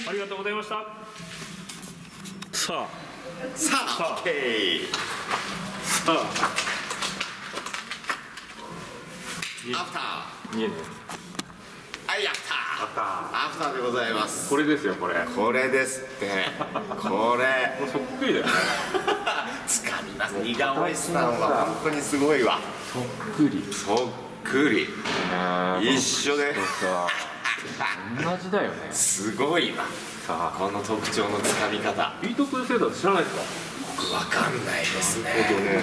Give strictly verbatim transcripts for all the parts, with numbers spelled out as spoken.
ありがとうございました。さあさあ OK さあアフター見えねはいアフターあったアフターでございます。 これですよこれこれですってこれそっくりだよねつかみます。似顔絵さんは本当にすごいわ。 そっくりそっくり一緒で同じだよね。 すごいわ。 さあこの特徴のつかみ方ビートクルセイダーズ知らないですか？ 僕わかんないですね。 えっとね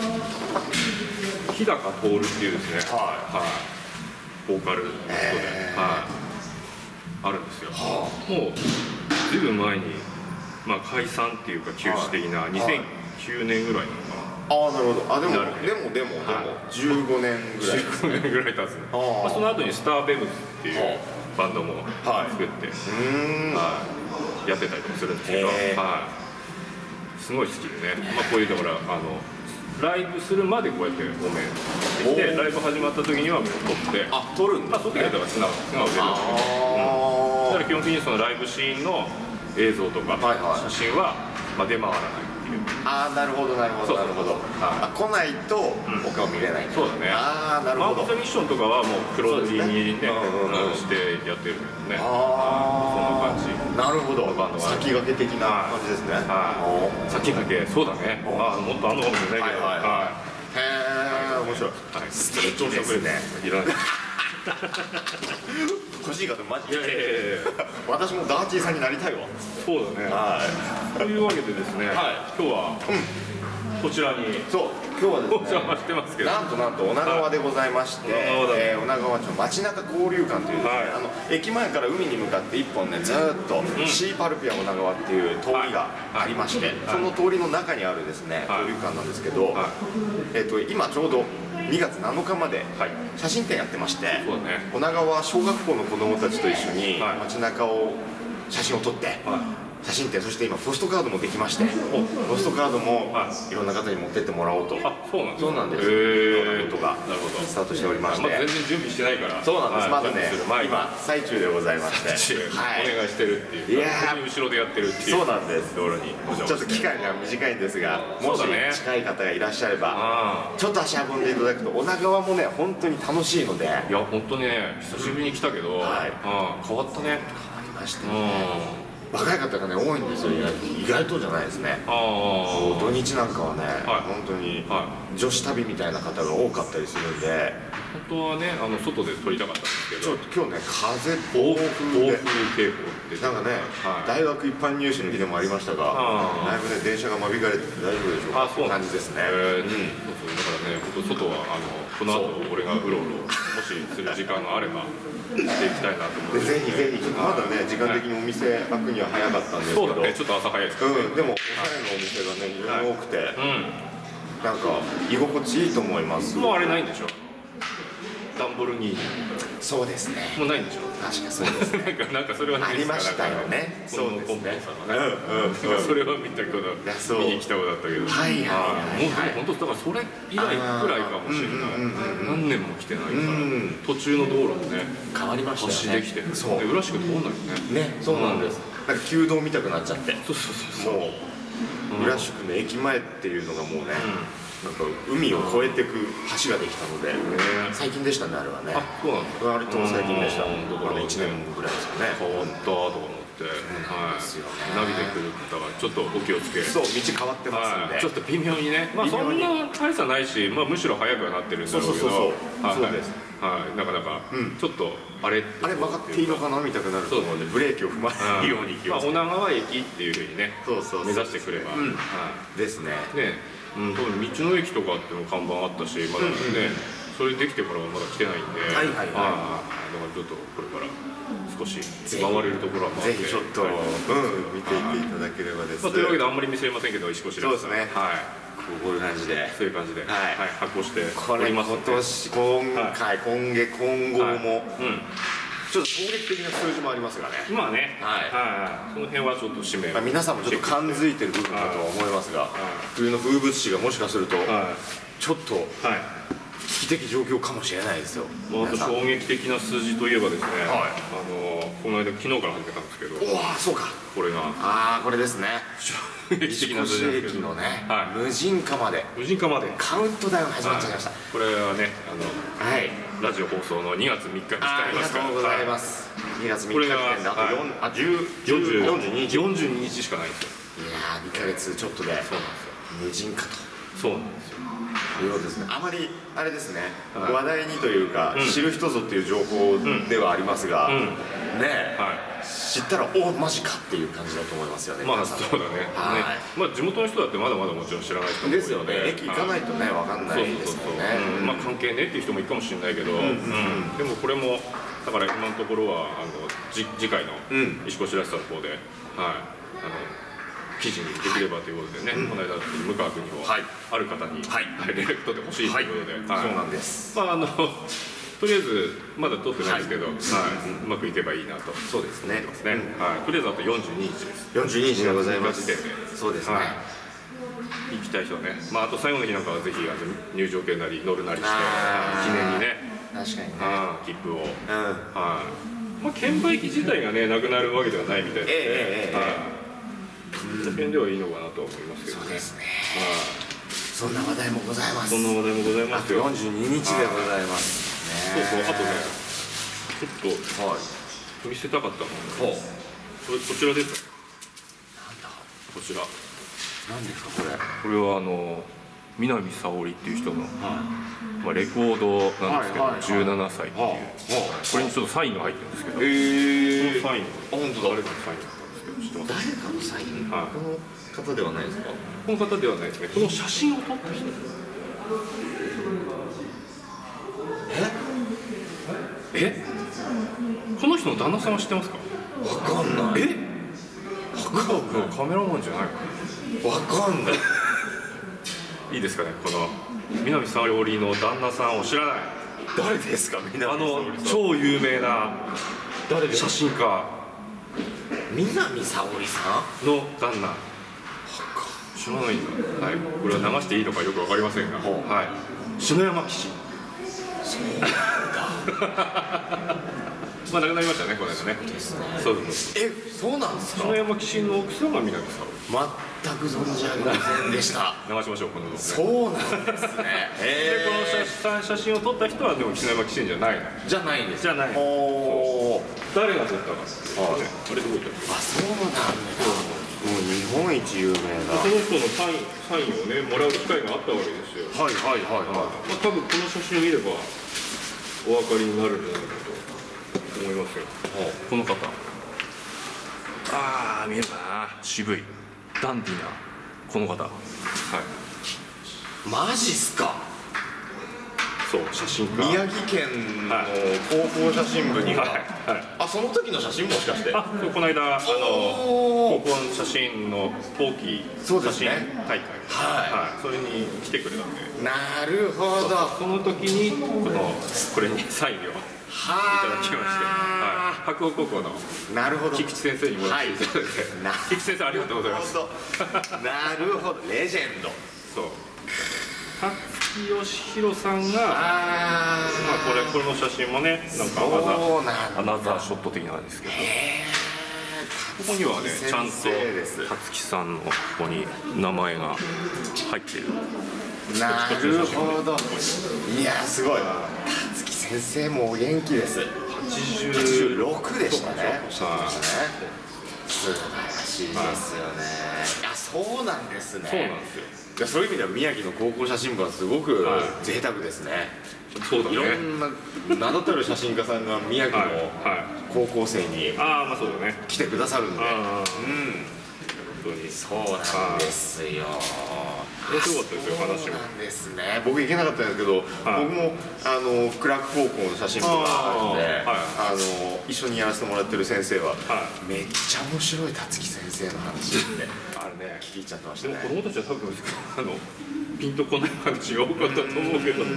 日高徹っていうですねはいはいボーカルの人で、 へーはいあるんですよ。 はもうずいぶん前にまあ解散っていうか休止的なはいにせんきゅうねんぐらいなのかな。 ああなるほど。あでもなるねでもでもでもはいじゅうごねんぐらいじゅうごねんぐらい経つね。 あーまあその後にスターベムズっていうはバンドもはい作って、 うーんはいやってたりとかするんですけど、 へーはいすごい好きでね。まあこういうだからあのライブするまでこうやってお面してきて、 おーライブ始まった時にはもう撮って、 あ撮るんだまあその時はだから素直素直で出るんですけど、だあから基本的にそのライブシーンの映像とかはいはい写真はまあ出回らないっていう。 あーなるほどなるほどなるほど。 はあ来ないとんお顔見れないんだ。 そうだね。 ああなるほどマーク。ザミッションとかはもう黒塗りにね、 そうですねうんうんうんしてやってるけどね。 ああそんな感じ。 なるほど。 バンドが先駆け的な感じですね。 はい。先駆け、そうだね。ああ、もっとあんのかもしれないけど。 はいはいはいへえ面白い。 はい。 素敵ですね。 いらない。 欲しい方マジいやいやいやいや。 私もダーティーさんになりたいわ。 そうだね。 はい。 というわけでですね、 はい今日はこちらにそう今日はおですね。 邪魔してますけど。 なんとなんと女川でございまして、 はい女川だねえー女川町街中交流館というですね、 はいあの駅前から海に向かって一本ねずーっと、シーパルピア女川っていう通りがありまして、 はいその通りの中にあるですね、 はい交流館なんですけど、 はいえっ、と今ちょうどにがつなのかまではい写真展やってまして、 そうだね。 女川小学校の子どもたちと一緒にはい街中を写真を撮って、 は写真展、そして今ポストカードもできまして、ポストカードもはいいろんな方に持ってってもらおうと、 あ、そうなんです。 そうなんです。 へいろんなえ。 ことがなるほど。 スタートしておりまして、 まあ全然準備してないから。 そうなんです、まだね準備する前に今最中でございましてはいお願いしてるっていう。 いやー本当に後ろでやってるっていう。 そうなんです。 ところにお邪魔ちょっと期間が短いんですが、もしそうだね近い方がいらっしゃればあちょっと足運んでいただくと、女川もね本当に楽しいので、 あ。いや本当にね久しぶりに来たけど、 はいああ変わったね。 ありましてうん。 ね、若い方がね多いんですよ。意外意外とじゃないですね。 あ土日なんかはね、 はい本当にあ。はい。 女子旅みたいな方が多かったりするんで、 本当はねあの外で撮りたかったんですけどちょっ。と今日ね風暴暴風風で警報ってなんかね、 はい大学一般入試の日でもありましたが、 あーだいぶね電車が間引かれてて大丈夫でしょうかあ、そうって感じですね。 えーうんそうそうだからね本当外はあのこの後俺がうろうろもしする時間があればしていきたいなと思って。 でぜひぜひちょっとまだね時間的にお店開くには早かったんですけど、 そうだねちょっと朝早いですけどね。 うん、でもおしゃれなお店がね非常に多くて、 うなんか居心地いいと思います。 ん。もうあれないんでしょ。ダンボルニーニそうですね。 もうないんでしょ。 確かそうです。 なんかなんかそれはありましたよね。 そのポンポンさんがね。 うんうんうんそれは見たけどやそう見に来たことだったけど。 はいはいはいはいあーもう本当だからそれ以来くらいかもしれない。 うんうんうんうん何年も来てないからうん途中の道路もね変わりました橋よね。 できてる。 そうで浦宿通んないよね。 ね、そうなんです。なんか旧道見たくなっちゃって。 そうそうそうそう。 もう浦宿の駅前っていうのがもうね、なんか海を越えてく橋ができたので、最近でしたねあれはね。 あ、そうなんだ。 割と最近でした。 うんだからまだいちねんぐらいですかね。 変わったとか思って、はい、 ですよねナビで来る方はちょっとお気をつけ。 そう道変わってますんで。 はい、ちょっと微妙にね、まあそん微妙にな大差ないし、まあむしろ早くはなってるんだろうけど、 そうそうそうそうはい、 そうですはい、なかなかうんちょっとあれあれ曲がっていいのかな見たくなると思うんで、ブレーキを踏まないように気まあをつけて。 女川駅っていうふうにね、 そうそうそう目指してくれば、 うんはですね。 い、ね、うん、特に道の駅とかっていうの看板あったし、まだね、それできてからはまだ来てないんで、 はいはいはいはいだからちょっとこれから少し回れるところは回って、 ぜひちょっと、 はいうん見ていっていただければです。 まあ、というわけであんまり見せれませんけど石越そうですねはいこういう感じで。 そういう感じで、 はい発行してこれ今おりますので年今回今月今後もうんちょっと衝撃的な数字もありますがね。 まあね、 はいはい、その辺はちょっと指名まあ、皆さんもちょっと感づいてる部分だとは思いますが、冬の風物詩がもしかするとはちょっとい、はい危機的状況かもしれないですよ。 まあ、あと皆さん衝撃的な数字といえばですね、 はいあのこの間昨日から始めたんですけど、 おお、そうか、 これがああこれですね、 衝撃的な石越駅のね、 はい、 無人化まで無人化までカウントダウン始まっちゃいました、 はい、これはねあの、 はい、 ラジオ放送のにがつみっかに控えますから。 ありがとうございます、はい、にがつみっか時点であとよん、はい、あじゅう、よんじゅうににち、 よんじゅうににちしかないんですよ。 いやーにかげつちょっとで、そうなんですよ、無人化とそうなんですよいうことですね。あまりあれですね、 はい、 話題にというか、うん、知る人ぞっていう情報ではありますが、うんうん、ねえ、はい、知ったらおマジかっていう感じだと思いますよね。 まあそうだね、はい、ね、まあ地元の人だってまだまだもちろん知らない人も多いですよね。駅行かないとね、分かんないですもんね。 まあ関係ねっていう人もいるかもしれないけど、うんうん、でもこれもだから今のところはあのじ次回の石越らしさの方で、はい、あの記事にできればということでね、はい、この間向川君にも、はい、ある方に、はい、連絡取ってほしいということで、はい、そうなんです。まああのとりあえずまだ取ってないですけど、はい、はい、うまくいけばいいなと。そうですね。ますね、うん、はい。とりあえずあとよんじゅうににちです。 よんじゅうににちでございます。そうですね。はい、 行きたい人はね、まああと最後の日なんかはぜひあの入場券なり乗るなりして記念にね、確かにね、切符を、うん、はい。まあ券売機自体がねなくなるわけではないみたいですね。ええええ。はい。そういう点ではいいのかなと思いますけどね。そうですね。 そんな話題もございます。 そんな話題もございますよ。 よんじゅうににちでございます。 そうそう、あとね、ちょっと、はい、見せたかったのは、これ、こちらです。なんだこちら。 何ですか、これ。 これは、あの、南沙織っていう人の、はい、まあレコードなんですけど、じゅうななさいっていう、これにちょっとサインが入ってるんですけど、えー、このサイン、あ、本当だ、誰かのサインだったんですけど、知ってます？誰かのサイン、はい、この方ではないですか？この方ではないですね、この写真を撮った人。えこの人の旦那さんは知ってますか？ わかんない。え向川君はカメラマンじゃないかな。わかんない。 いいですかね、この南沙織の旦那さんを知らない。 誰ですか？南沙織さん。 あの超有名な写真家。 南沙織さんの旦那。知らないんだ。はい。これは流していいのかよくわかりませんが、はい。篠山騎士。そうなんだ。まあ亡くなりましたね、この間ね。そうです。 え、そうなんですか。 篠山騎士の奥さんが南沙織。 全く存じ上げませんでした。 流しましょう、この動画。 そうなんですね。 で、この写真を撮った人はでも篠山騎士じゃないの。 じゃないんです。 じゃない。おお。誰が撮ったか。あれどこ行ったっけ。 あ、そうなんだ。もう日本一有名な。 この人のサイン、サインをね、もらう機会があったわけですよ。 はいはいはいはい。まあ、多分この写真を見れば。お分かりになるんじゃないかと思いますよ。この方。ああ、見えるかな。渋い。ダンディーな。この方。はい。 マジっすか。 そう、写真家。 宮城県の高校写真部には。あ、その時の写真もしかして。 あ、この間、あの高校の写真の冬季写真大会。はい。それに来てくれたんで。 なるほど。 その時にこのこれにサインをいただきまして、はい、白鴎高校のなるほど菊池先生にもらっていただいて、菊池先生ありがとうございます。 なるほど、レジェンド。 そう。勝木義弘さんが、まあこれこれの写真もね、なんかアナザーショット的なんですけど。ここにはね、ちゃんと勝木さんのここに名前が入ってる。 なるほど。いやすごい。勝木先生もお元気です。はちじゅうろくでしたね。素晴らしいですよね。いやそうなんですね。 そうなんですよ。 そういう意味では宮城の高校写真部はすごく贅沢ですね。 そうだね。 いろんな名だたる写真家さんが宮城の高校生に来てくださるんで、うん、本当にそうなんですよ。 面白かったですよ、話も。 そうなんですね。僕行けなかったんですけど、僕もあのクラーク高校の写真部があるんで、あの一緒にやらせてもらってる先生はめっちゃ面白い辰木先生の話ってあれね聞いちゃってましたね。 でも子供たちは多分あのピンとこない話が多かったと思うけど、い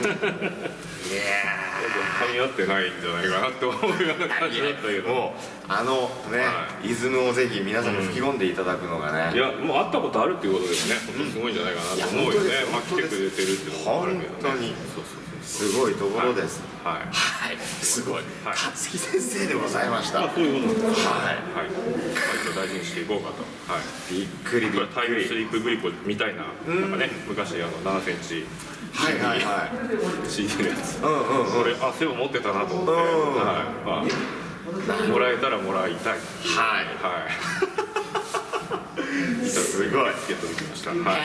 や噛み合ってないんじゃないかなって思うような感じだったけど、もうあのね、イズムをぜひ皆さんに吹き込んでいただくのがね、 いやもう会ったことあるっていうことですね、本当すごいんじゃないかなと思うよね。まあ来てくれてるっていうのもあるけどね。 本当にすごいところです。 はい、 はい、すごい。辰木先生でございました。 そういうことです。はい、はい、大事にしていこうかと。はい、 びっくりびっくり。 タイムスリップグリコみたいな、なんかね、昔あのななセンチ。 はいはいはい。 シーディー のやつ。うんうん。俺、あ、そういえば持ってたなと思って。はい、まあ、もらえたらもらいたい。はい。はい。すごい。ゲットできました。はい。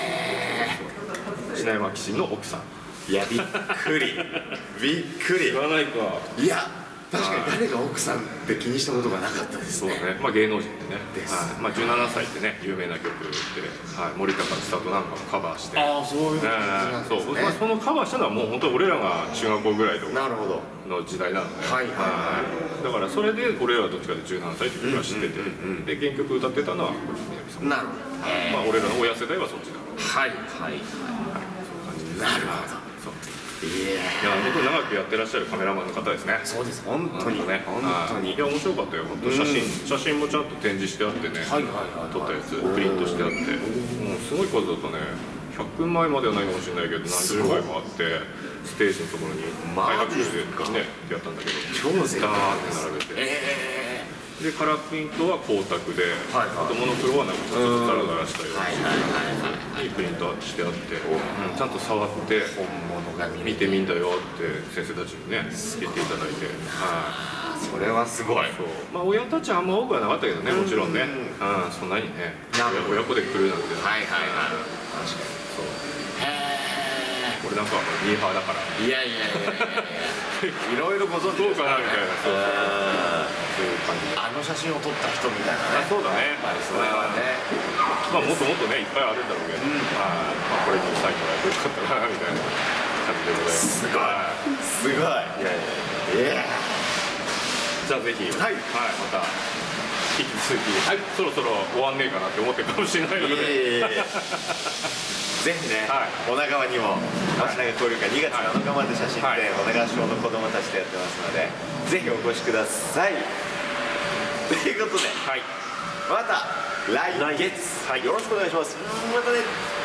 品山騎士の奥さん。 いや、びっくりびっくり。 言わないか。 いや、確かに誰が奥さんって気にしたことがなかったですね。 そうね、まあ芸能人でね。 です。 まあじゅうななさいってね、有名な曲で、森高千里なんかもカバーして。 ああ、そういうことなんですね。 そう、まあそのカバーしたのはもう本当俺らが中学校ぐらいとかなるほどの時代なので。 はいはい。 だからそれで俺らはどっちかでじゅうななさいって曲は知ってて、で原曲歌ってたのは南さん。 なるほど。 まあ俺らの親世代はそっちだ。 はいはいはい。なるほど。いや僕長くやってらっしゃるカメラマンの方ですね。 そうです。本当にね。本当に。 いや面白かったよ。本当写真写真もちゃんと展示してあってね。撮ったやつプリントしてあって、もうすごい数だとね、ひゃくまいまではないかもしれないけど何十枚もあって、ステージのところに開発でねやったんだけど、 超絶ダーって並べて。でカラープリントは光沢で、あとモノクロはなんかちょっとダラダラしたようにプリントしてあって、ちゃんと触って本物が見てみんだよって先生たちにね言っていただいて、 それはすごい。 まあ親たちはあんま多くはなかったけどね、もちろんね、そんなにね親子で来るなんて。 はいはいはい。確かにそう。へえ。 俺なんかミーハーだから。 いやいやいやいろいろご存知どうかなみたいな。そういう感じで、 あの写真を撮った人みたいなね。 そうだね。 それはね、 まあもっともっとねいっぱいあるんだろうけど、まあこれにサインもらえてよかったなみたいな感じでございます。 すごいすごい。いやいやいや。じゃあぜひはいまた引き続きそろそろ終わんねえかなって思ってるかもしれないので、 ぜひね、女川にも足長交流会にがつなのかまで写真展、女川小の子供たちでやってますので、ぜひお越しください。ということで、また来月よろしくお願いします。またね。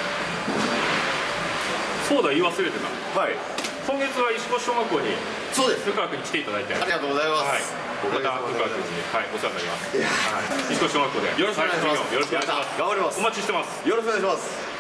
そうだ、言い忘れてた。 はい。 今月は石越小学校にそうです福川君に来ていただいてありがとうございます。 また福川君にお世話になります。石越小学校でよろしくお願いします。 よろしくお願いします。 頑張ります。 お待ちしてます。 よろしくお願いします。